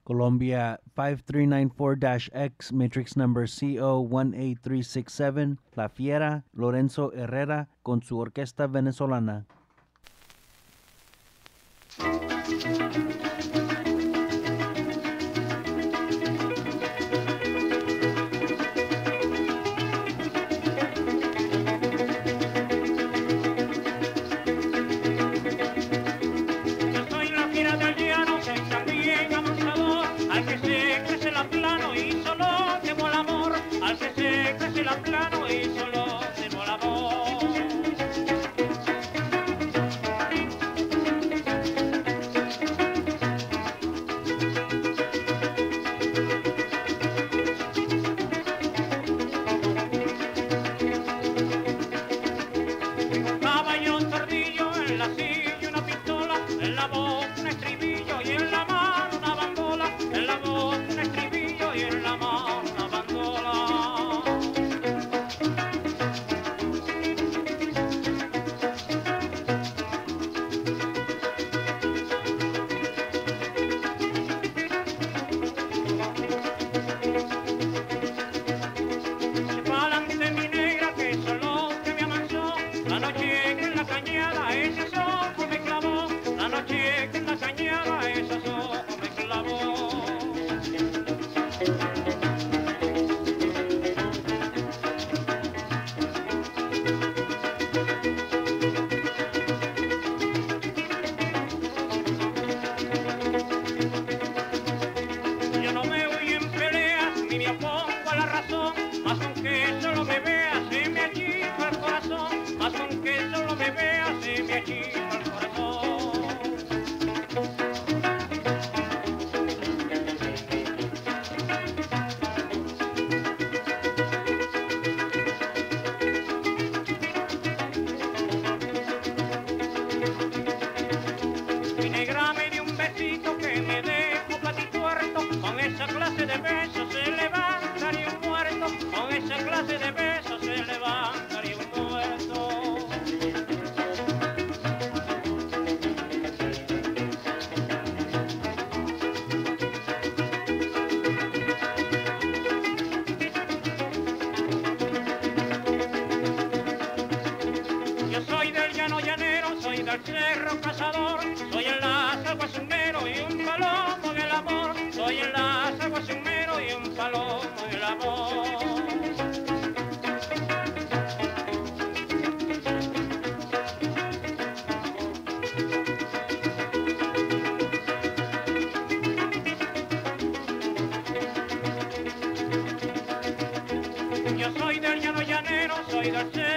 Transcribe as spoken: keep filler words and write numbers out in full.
Colombia five three nine four X, matrix number C O one eight three six seven, La Fiera, Lorenzo Herrera, con su Orquesta Venezolana. Plano y solo tengo el amor. Un caballo tordillo en la silla una pistola, en la voz un estribillo y en la mano una bandola, en la voz un estribillo y en la mano una bandola. Del cerro cazador, soy el lazo guasumero y un palomo del amor, soy el lazo guasumero y un palomo del amor. Yo soy del llano llanero, soy del cerro